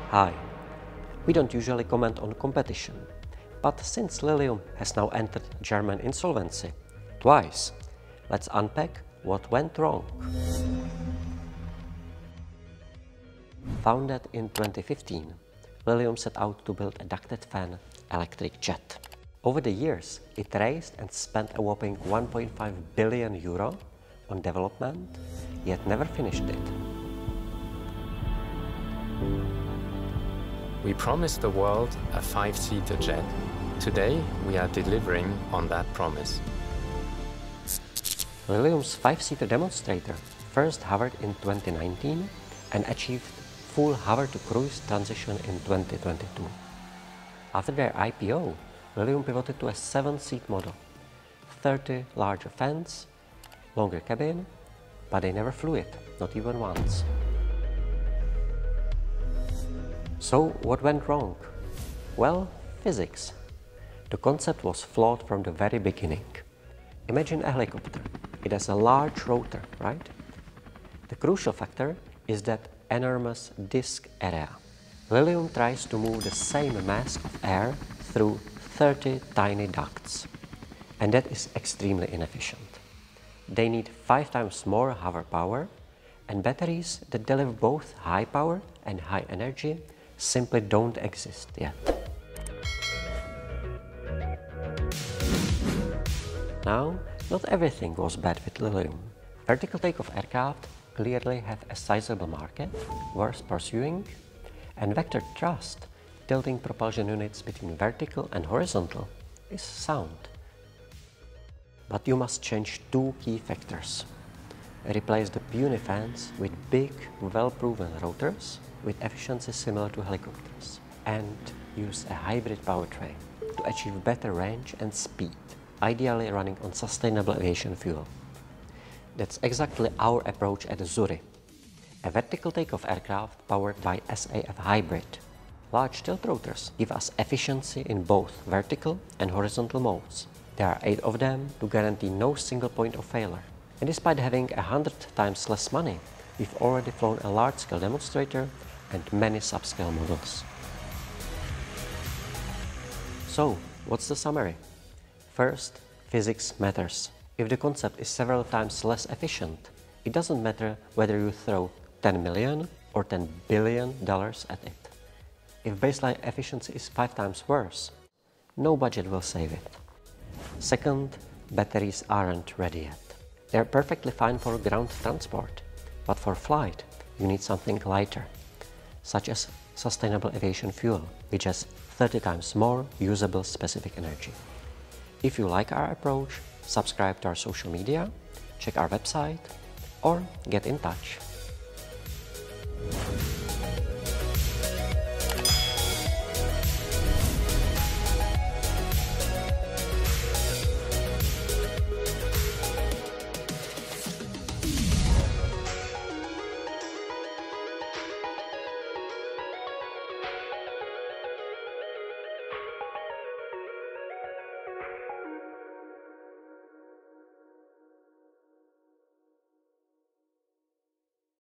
Hi. We don't usually comment on competition, but since Lilium has now entered German insolvency twice, let's unpack what went wrong. Founded in 2015, Lilium set out to build a ducted fan electric jet. Over the years, it raised and spent a whopping 1.5 billion euro on development, yet never finished it. We promised the world a 5-seater jet. Today, we are delivering on that promise. Lilium's 5-seater demonstrator first hovered in 2019 and achieved full hover-to-cruise transition in 2022. After their IPO, Lilium pivoted to a 7-seat model, 30 larger fans, longer cabin, but they never flew it, not even once. So what went wrong? Well, physics. The concept was flawed from the very beginning. Imagine a helicopter. It has a large rotor, right? The crucial factor is that enormous disk area. Lilium tries to move the same mass of air through 30 tiny ducts, and that is extremely inefficient. They need 5 times more hover power, and batteries that deliver both high power and high energy simply don't exist yet. Now, not everything was bad with Lilium. Vertical takeoff aircraft clearly have a sizable market worth pursuing, and vector thrust, tilting propulsion units between vertical and horizontal, is sound. But you must change 2 key factors. Replace the puny fans with big, well-proven rotors with efficiency similar to helicopters, and use a hybrid powertrain to achieve better range and speed, ideally running on sustainable aviation fuel. That's exactly our approach at Zuri, a vertical takeoff aircraft powered by SAF hybrid. Large tiltrotors give us efficiency in both vertical and horizontal modes. There are 8 of them to guarantee no single point of failure. And despite having 100 times less money, we've already flown a large-scale demonstrator and many subscale models. So, what's the summary? First, physics matters. If the concept is several times less efficient, it doesn't matter whether you throw $10 million or $10 billion at it. If baseline efficiency is 5 times worse, no budget will save it. Second, batteries aren't ready yet. They're perfectly fine for ground transport, but for flight, you need something lighter, such as sustainable aviation fuel, which has 30 times more usable specific energy. If you like our approach, subscribe to our social media, check our website, or get in touch.